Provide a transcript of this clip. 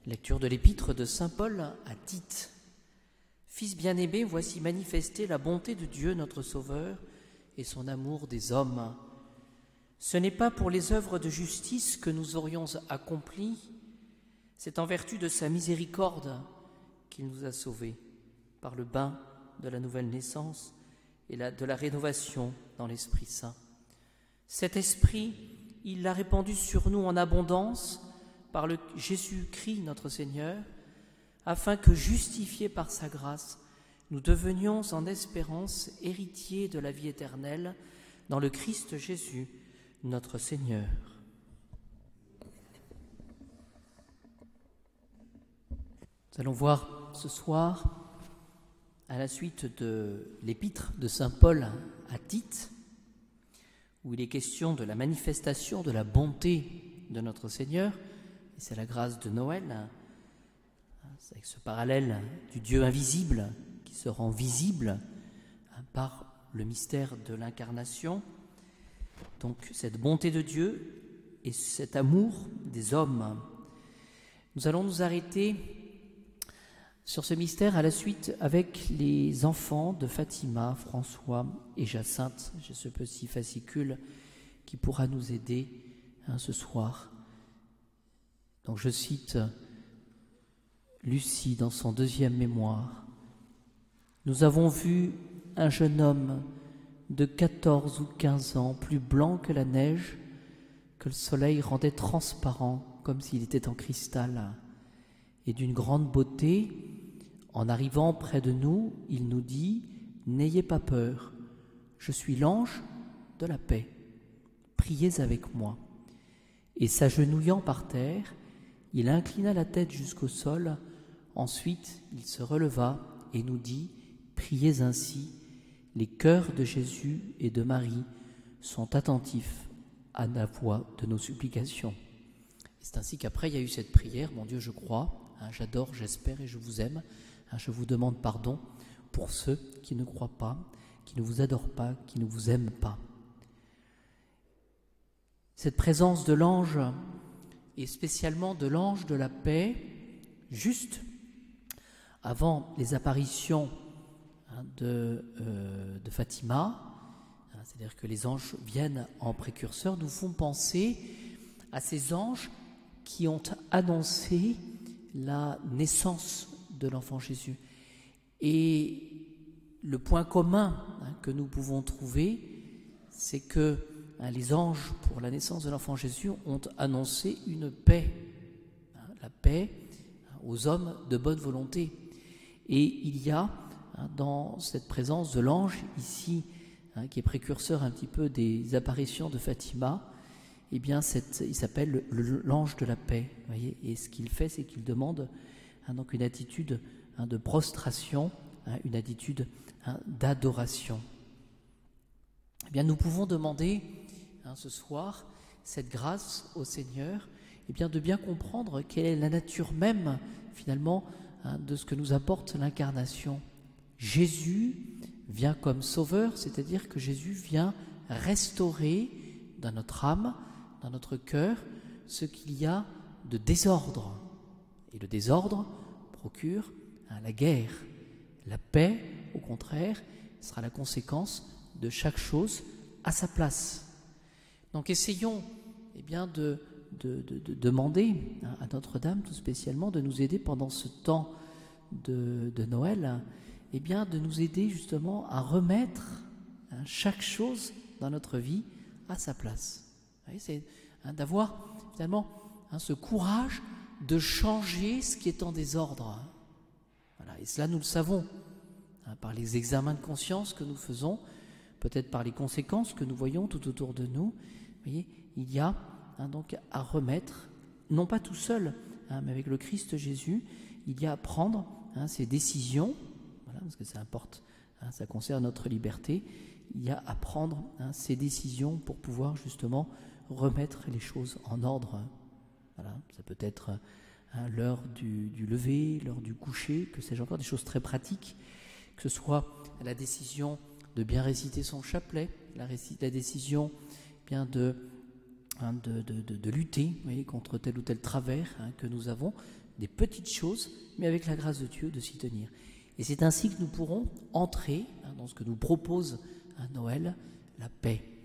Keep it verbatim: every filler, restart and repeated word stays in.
Lecture de l'épître de saint Paul à Tite. Fils bien-aimé, voici manifester la bonté de Dieu notre Sauveur et son amour des hommes. Ce n'est pas pour les œuvres de justice que nous aurions accomplies, c'est en vertu de sa miséricorde qu'il nous a sauvés, par le bain de la nouvelle naissance et la, de la rénovation dans l'Esprit Saint. Cet Esprit, il l'a répandu sur nous en abondance par le Jésus-Christ notre Seigneur, afin que, justifiés par sa grâce, nous devenions en espérance héritiers de la vie éternelle dans le Christ Jésus, notre Seigneur. Nous allons voir ce soir, à la suite de l'épître de saint Paul à Tite, où il est question de la manifestation de la bonté de notre Seigneur, et c'est la grâce de Noël, c'est avec ce parallèle du Dieu invisible qui se rend visible par le mystère de l'incarnation. Donc cette bonté de Dieu et cet amour des hommes. Nous allons nous arrêter sur ce mystère à la suite avec les enfants de Fatima, François et Jacinthe. J'ai ce petit fascicule qui pourra nous aider hein, ce soir. Donc je cite Lucie dans son deuxième mémoire. Nous avons vu un jeune homme de quatorze ou quinze ans, plus blanc que la neige, que le soleil rendait transparent comme s'il était en cristal, et d'une grande beauté. En arrivant près de nous, il nous dit « N'ayez pas peur, je suis l'ange de la paix, priez avec moi. » Et s'agenouillant par terre, il inclina la tête jusqu'au sol, ensuite il se releva et nous dit « Priez ainsi, les cœurs de Jésus et de Marie sont attentifs à la voix de nos supplications. » C'est ainsi qu'après il y a eu cette prière « Mon Dieu, je crois, hein, j'adore, j'espère et je vous aime. Hein, je vous demande pardon pour ceux qui ne croient pas, qui ne vous adorent pas, qui ne vous aiment pas. » Cette présence de l'ange, et spécialement de l'ange de la paix, juste avant les apparitions hein, de, euh, de Fatima, hein, c'est-à-dire que les anges viennent en précurseur, nous font penser à ces anges qui ont annoncé la naissance de l'enfant Jésus. Et le point commun hein, que nous pouvons trouver, c'est que hein, les anges, pour la naissance de l'enfant Jésus, ont annoncé une paix, hein, la paix hein, aux hommes de bonne volonté. Et il y a hein, dans cette présence de l'ange, ici, hein, qui est précurseur un petit peu des apparitions de Fatima, eh bien, cette, il s'appelle le, l'ange de la paix. Voyez, et ce qu'il fait, c'est qu'il demande hein, donc une attitude hein, de prostration, hein, une attitude hein, d'adoration. Eh bien, nous pouvons demander hein, ce soir cette grâce au Seigneur, eh bien, de bien comprendre quelle est la nature même, finalement, hein, de ce que nous apporte l'incarnation. Jésus vient comme sauveur, c'est-à-dire que Jésus vient restaurer dans notre âme, dans notre cœur, ce qu'il y a de désordre. Et le désordre procure hein, la guerre. La paix, au contraire, sera la conséquence de chaque chose à sa place. Donc essayons eh bien, de, de, de, de demander hein, à Notre-Dame tout spécialement de nous aider pendant ce temps de, de Noël, eh bien, de nous aider justement à remettre hein, chaque chose dans notre vie à sa place. Vous voyez, c'est hein, d'avoir finalement hein, ce courage de changer ce qui est en désordre. Voilà, et cela nous le savons hein, par les examens de conscience que nous faisons, peut-être par les conséquences que nous voyons tout autour de nous. Vous voyez, il y a hein, donc à remettre, non pas tout seul, hein, mais avec le Christ Jésus, il y a à prendre hein, ces décisions, voilà, parce que ça importe, hein, ça concerne notre liberté. Il y a à prendre hein, ces décisions pour pouvoir justement remettre les choses en ordre. Voilà, ça peut être hein, l'heure du, du lever, l'heure du coucher, que sais-je encore, des choses très pratiques, que ce soit la décision de bien réciter son chapelet, la, récit, la décision bien de, hein, de, de, de, de lutter vous voyez, contre tel ou tel travers hein, que nous avons, des petites choses, mais avec la grâce de Dieu de s'y tenir. Et c'est ainsi que nous pourrons entrer hein, dans ce que nous propose hein, Noël, la paix.